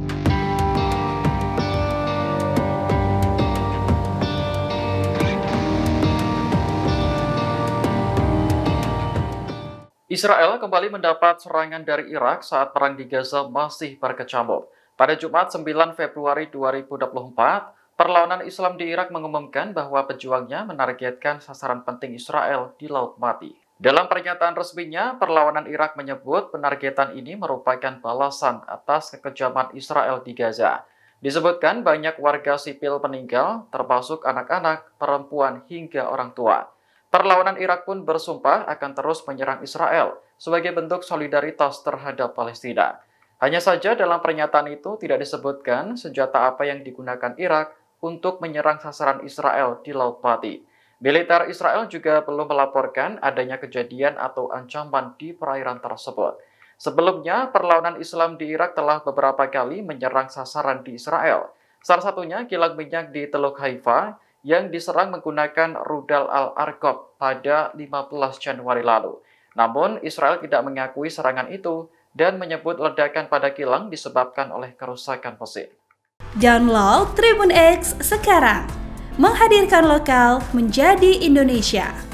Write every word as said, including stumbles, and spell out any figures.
Israel kembali mendapat serangan dari Irak saat perang di Gaza masih berkecamuk. Pada Jumat sembilan Februari dua ribu dua puluh empat, perlawanan Islam di Irak mengumumkan bahwa pejuangnya menargetkan sasaran penting Israel di Laut Mati. Dalam pernyataan resminya, perlawanan Irak menyebut penargetan ini merupakan balasan atas kekejaman Israel di Gaza. Disebutkan banyak warga sipil meninggal, termasuk anak-anak, perempuan, hingga orang tua. Perlawanan Irak pun bersumpah akan terus menyerang Israel sebagai bentuk solidaritas terhadap Palestina. Hanya saja dalam pernyataan itu tidak disebutkan senjata apa yang digunakan Irak untuk menyerang sasaran Israel di Laut Mati. Militer Israel juga belum melaporkan adanya kejadian atau ancaman di perairan tersebut. Sebelumnya, perlawanan Islam di Irak telah beberapa kali menyerang sasaran di Israel. Salah satunya kilang minyak di Teluk Haifa yang diserang menggunakan rudal Al-Argob pada lima belas Januari lalu. Namun, Israel tidak mengakui serangan itu dan menyebut ledakan pada kilang disebabkan oleh kerusakan mesin. Download Tribun X sekarang, menghadirkan lokal menjadi Indonesia.